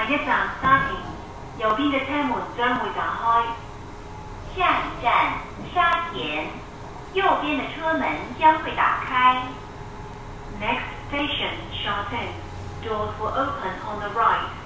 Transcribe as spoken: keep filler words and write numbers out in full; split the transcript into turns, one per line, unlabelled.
下一站沙田，右邊嘅車門將會打開。
下一站沙田，右边的车门将会打开。
Next station, Sha Tin. Doors will open on the right.